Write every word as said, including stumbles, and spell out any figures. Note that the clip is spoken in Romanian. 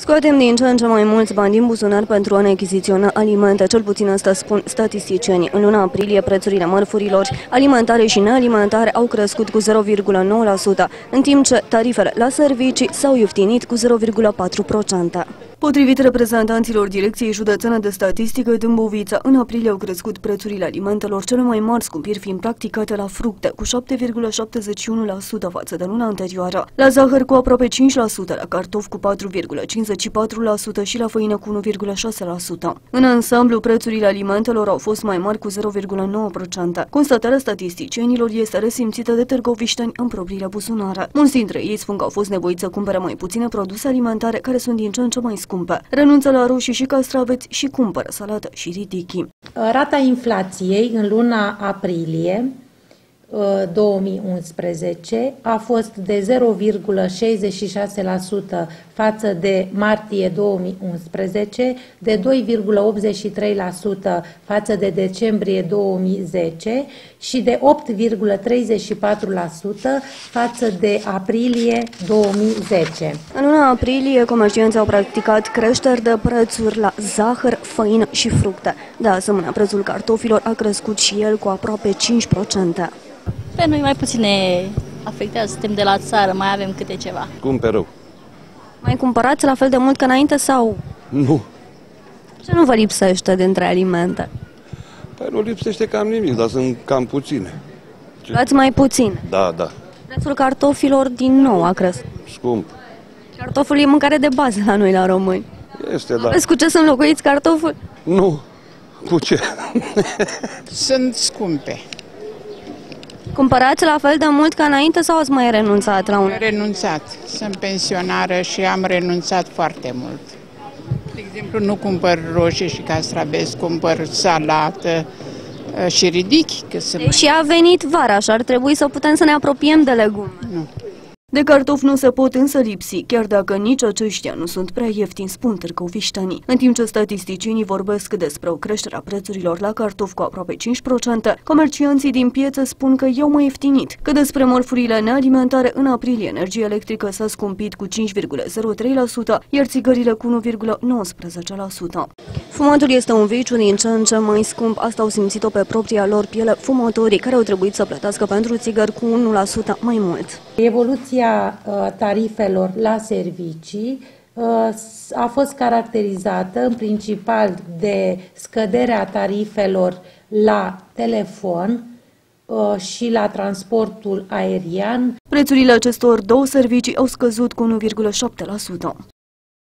Scoatem din ce în ce mai mulți bani din buzunar pentru a ne achiziționa alimente, cel puțin asta spun statisticienii. În luna aprilie, prețurile mărfurilor alimentare și nealimentare au crescut cu zero virgulă nouă la sută, în timp ce tarifele la servicii s-au ieftinit cu zero virgulă patru la sută. Potrivit reprezentanților Direcției Județene de Statistică Dâmbovița, în aprilie au crescut prețurile alimentelor, cele mai mari scumpiri fiind practicate la fructe, cu șapte virgulă șaptezeci și unu la sută față de luna anterioară, la zahăr cu aproape cinci la sută, la cartofi cu patru virgulă cincizeci și patru la sută și la făină cu unu virgulă șase la sută. În ansamblu, prețurile alimentelor au fost mai mari cu zero virgulă nouă la sută. Constatarea statisticienilor este resimțită de târgovișteni în propriile buzunare. Mulți dintre ei spun că au fost nevoiți să cumpere mai puține produse alimentare care sunt din ce în ce mai scumpe. Renunță la roșii și castraveți și cumpără salată și ridichi. Rata inflației în luna aprilie două mii unsprezece a fost de zero virgulă șaizeci și șase la sută față de martie două mii unsprezece, de doi virgulă optzeci și trei la sută față de decembrie două mii zece și de opt virgulă treizeci și patru la sută față de aprilie două mii zece. În luna aprilie, comercianții au practicat creșteri de prețuri la zahăr, făină și fructe. De asemenea, prețul cartofilor a crescut și el cu aproape cinci la sută. Pe noi mai puțin ne afectează, suntem de la țară, mai avem câte ceva. Cumpăr rău. Mai cumpărați la fel de mult ca înainte sau? Nu. Ce nu vă lipsește dintre alimente? Păi nu lipsește cam nimic, dar sunt cam puține. Luați mai puțin? Da, da. Prețul cartofilor din nou a crescut. Scump. Cartoful e mâncare de bază la noi, la români. Este, da. Aveți cu ce să înlocuiți cartoful? Nu. Cu ce? Sunt scumpe. Cumpărați la fel de mult ca înainte sau ați mai renunțat la un? Am renunțat. Sunt pensionară și am renunțat foarte mult. De exemplu, nu cumpăr roșii și castraveți, cumpăr salată și ridichi. Că sunt Și a venit vara și ar trebui să putem să ne apropiem de legume. Nu. De cartofi nu se pot însă lipsi, chiar dacă nici aceștia nu sunt prea ieftini, spun târgoviștenii. În timp ce statisticienii vorbesc despre o creștere a prețurilor la cartofi cu aproape cinci la sută, comercianții din piețe spun că i-au mai ieftinit. Că despre mărfurile nealimentare, în aprilie energia electrică s-a scumpit cu cinci virgulă zero trei la sută, iar țigările cu unu virgulă nouăsprezece la sută. Fumatul este un viciu din ce în ce mai scump, asta au simțit-o pe propria lor piele fumătorii, care au trebuit să plătească pentru țigări cu unu la sută mai mult. Evoluția tarifelor la servicii a fost caracterizată în principal de scăderea tarifelor la telefon și la transportul aerian. Prețurile acestor două servicii au scăzut cu unu virgulă șapte la sută.